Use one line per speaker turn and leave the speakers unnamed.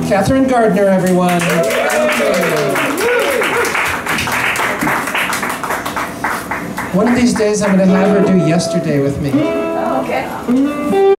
Catherine Gardner, everyone. One of these days I'm going to have her do Yesterday with me.
Okay.